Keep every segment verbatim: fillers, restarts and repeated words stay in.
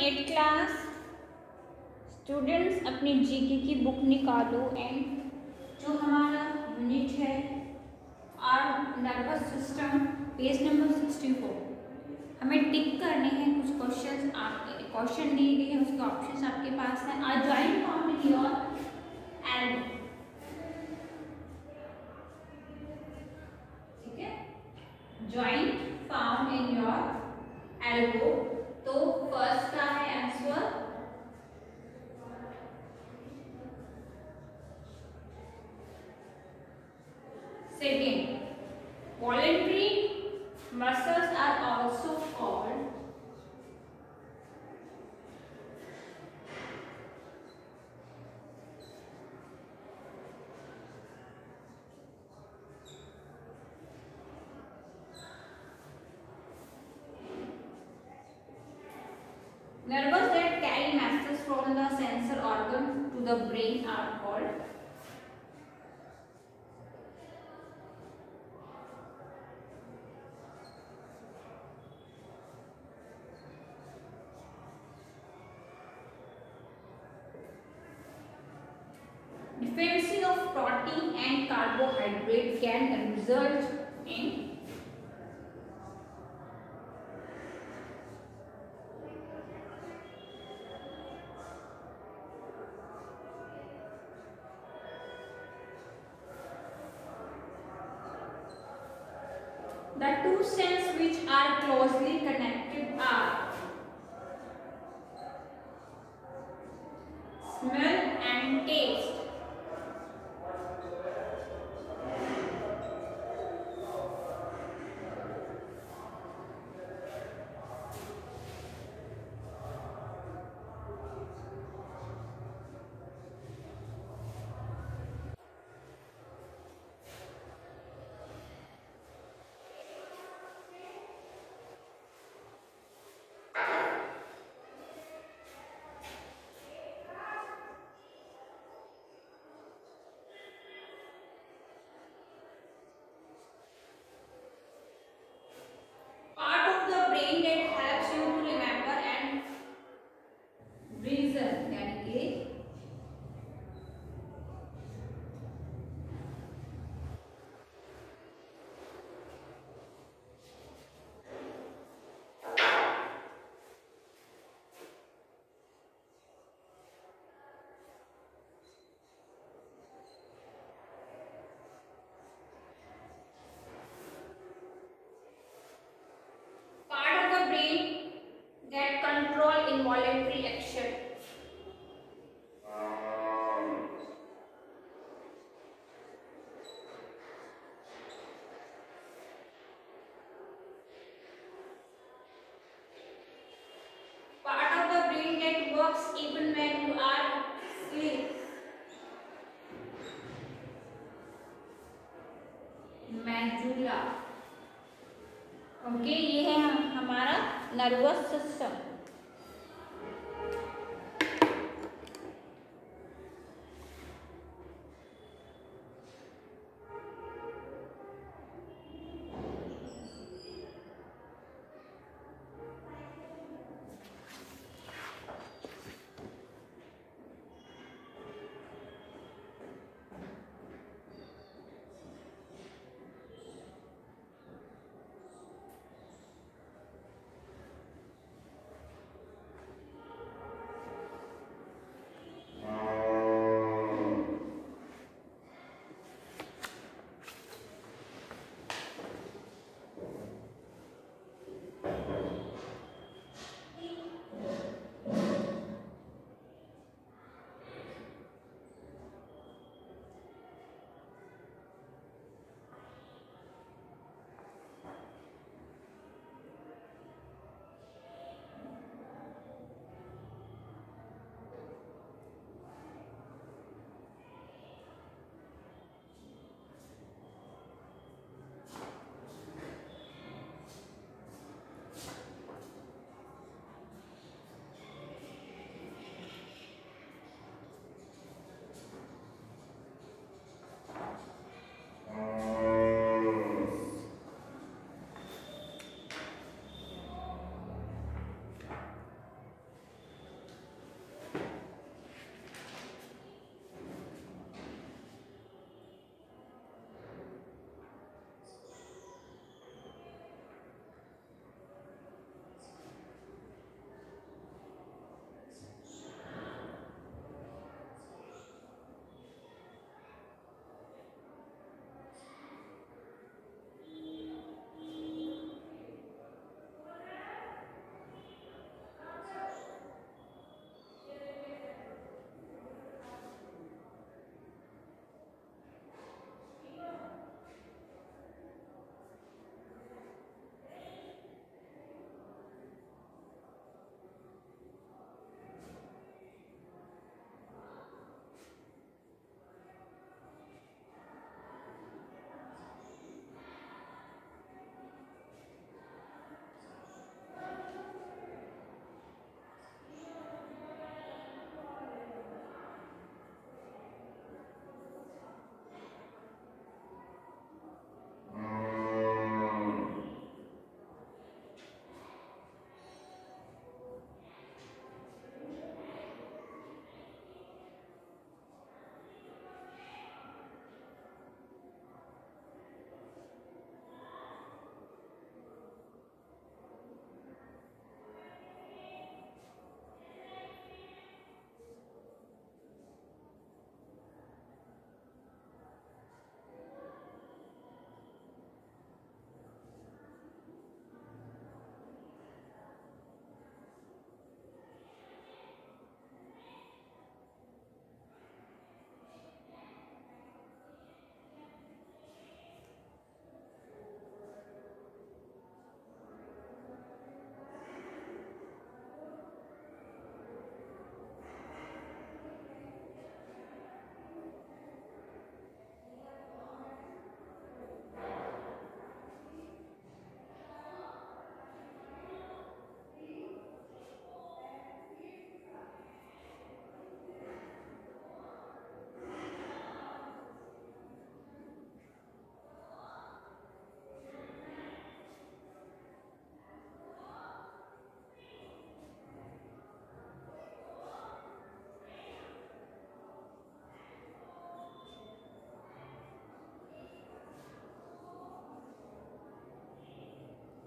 Eight class students अपनी GK की book निकालो एंड जो हमारा यूनिट है our nervous system page number sixty four हमें टिक करने हैं कुछ क्वेश्चंस आपके क्वेश्चन दिए गए हैं उसके ऑप्शंस आपके पास हैं are joint found in your elbow ठीक है joint found in your elbow तो फर्स्ट का है answer second voluntary muscles are also called nerves that carry messages from the sensor organ to the brain are called deficiency of protein and carbohydrate can result in the two cells which are closely connected are smell and taste. Part of the brain that helps you to remember and reason यानी कि part of the brain that control involuntary action. Part of the brain that works even when you are asleep. Medulla okay ये है हमारा nervous system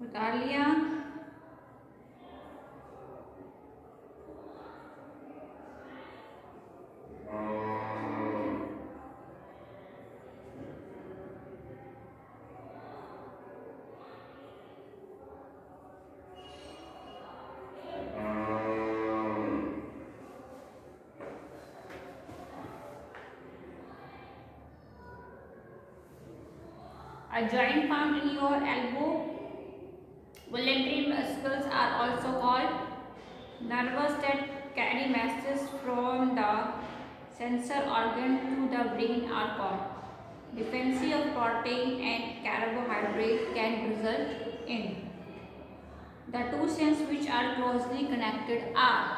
उतार लिया। A joint found in your elbow, voluntary muscles are also called nerves that carry messages from the sensor organ to the brain are called deficiency of protein and carbohydrate can result in. The two senses which are closely connected are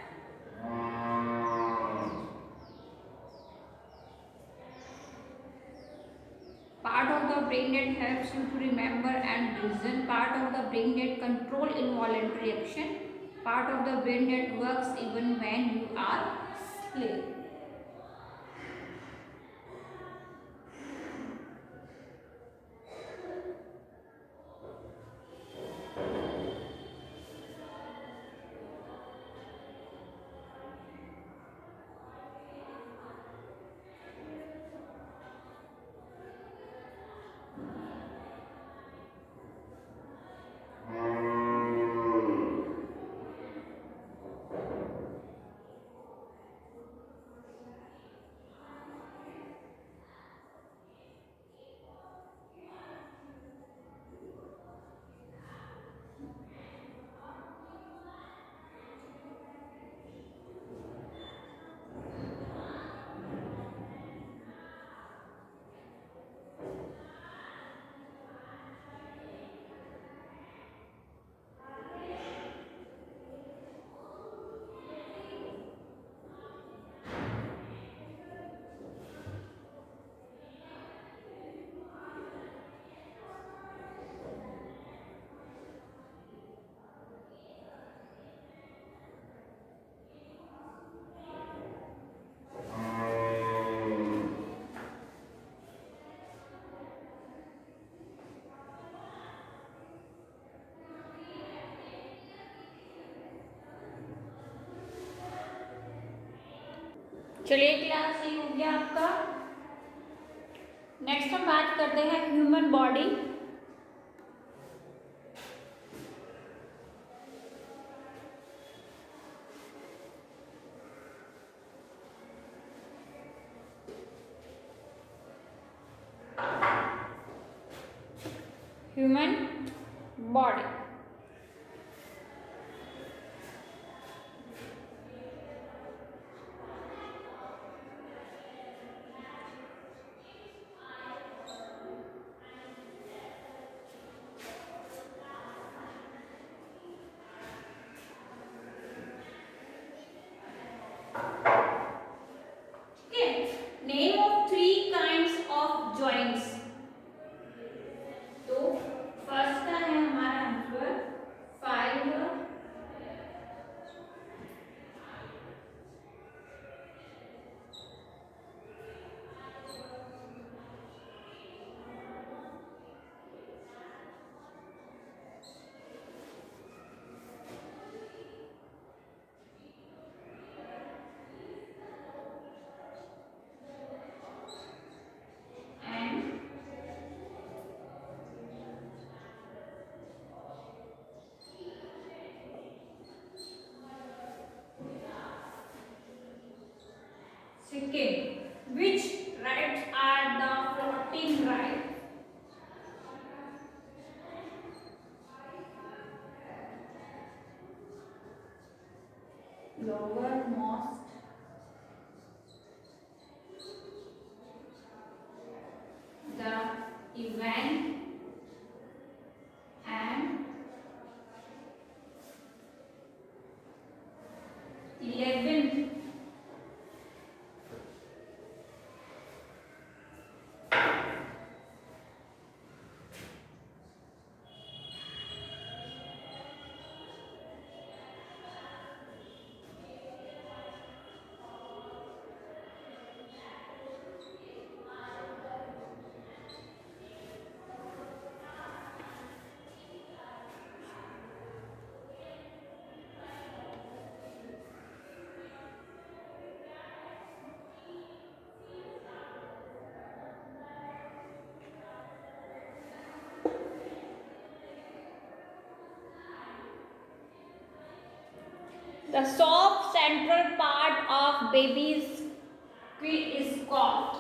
part of the brain that helps you to remember and reason, part of the brain that control involuntary action, part of the brain that works even when you are asleep. चलिए class ये हो गया आपका। Next हम बात करते हैं human body. Human body name of three kinds of joints। तो फर्स्ट का है हमारा answer five, second, which rights are the floating rights? Lowermost, the event and eleventh The soft central part of baby's feet is called.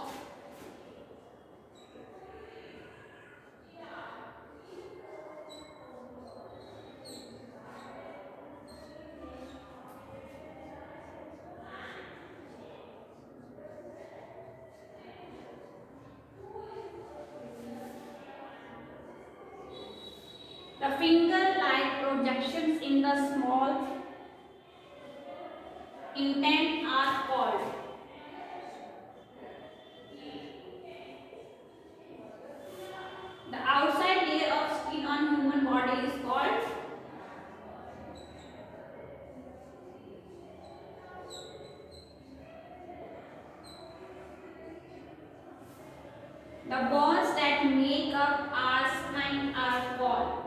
The finger-like projections in the small intent are called. The outside layer of skin on human body is called. The bones that make up our spine are called.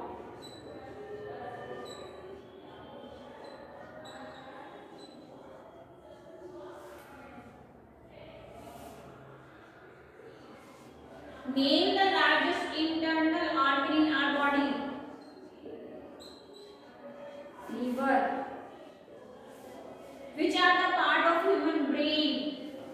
Name the largest internal organ in our body. Liver. Which are the part of human brain?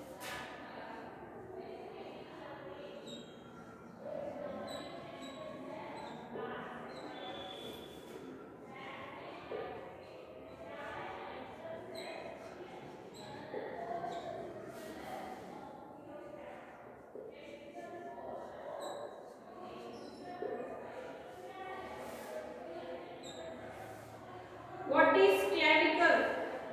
What is clavicle?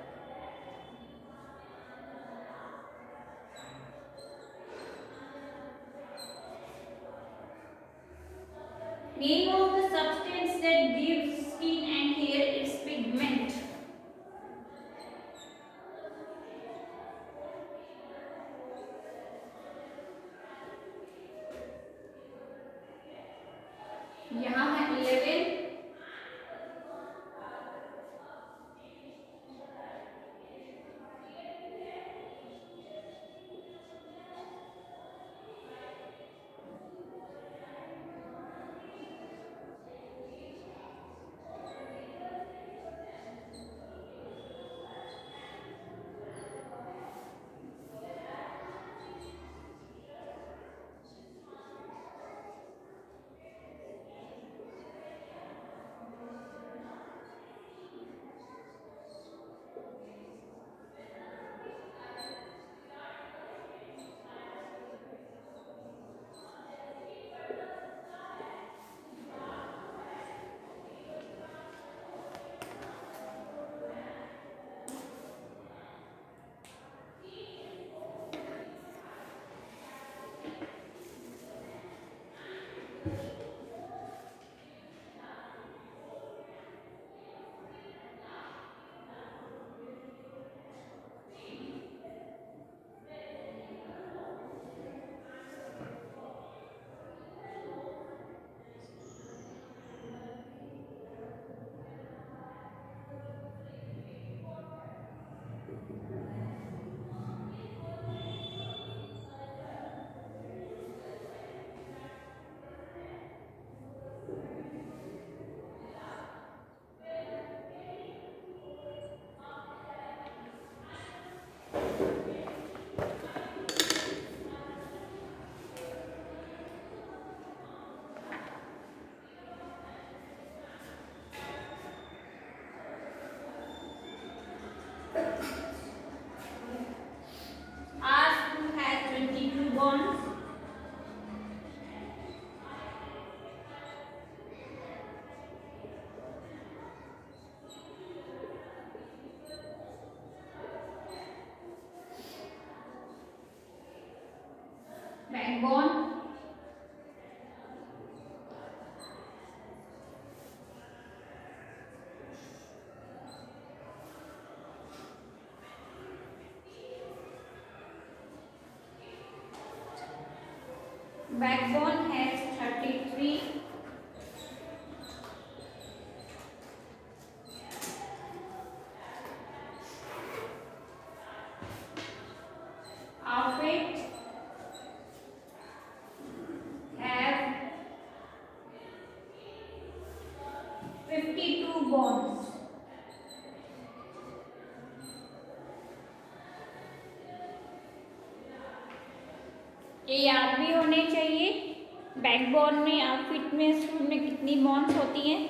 Name of the substance that gives skin and hair its pigment. यहाँ है eleven. Backbone. Backbone has thirty-three of it have fifty-two bones. ये याद भी होने चाहिए। Backbone में आप fitness में कितनी बॉन्ड्स होती हैं।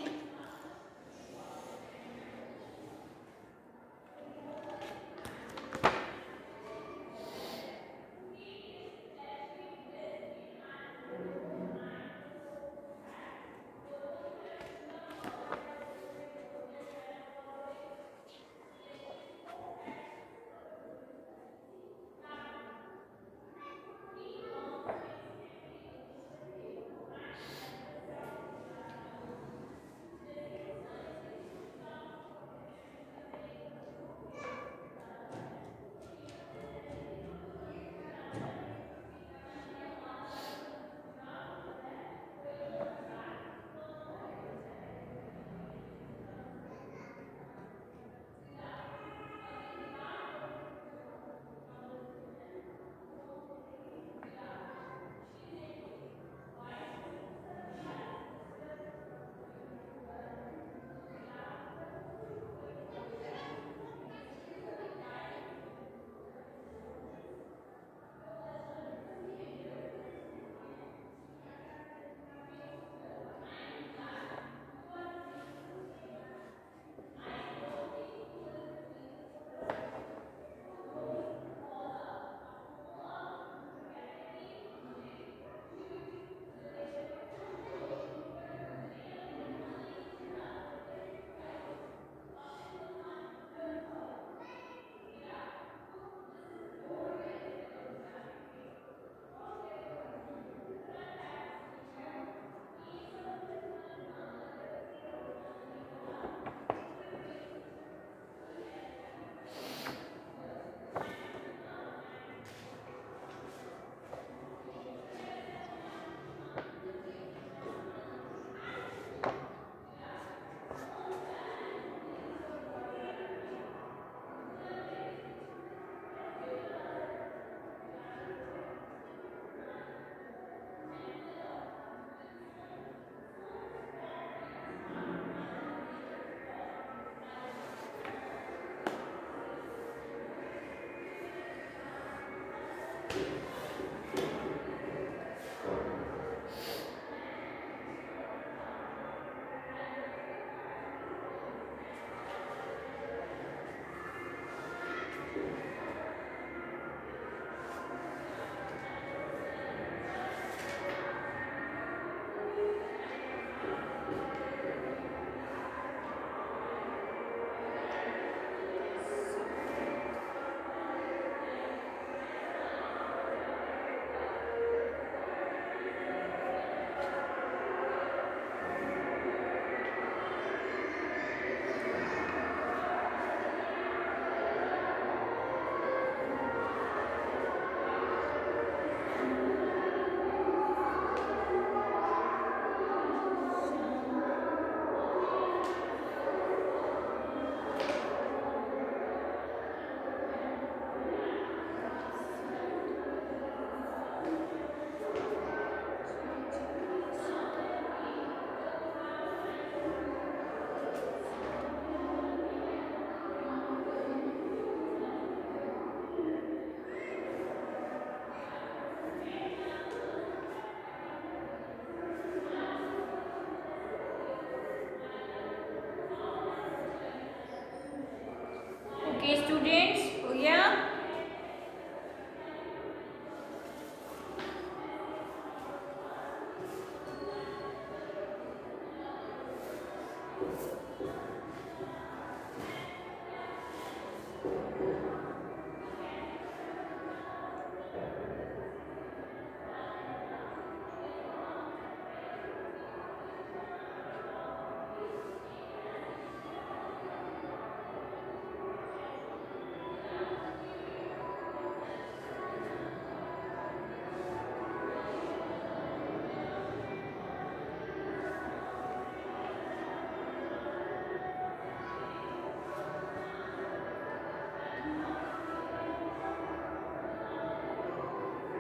ओके स्टूडेंट्स, हो गया।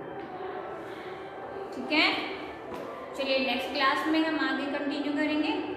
ठीक है, चलिए नेक्स्ट क्लास में हम आगे कंटिन्यू करेंगे।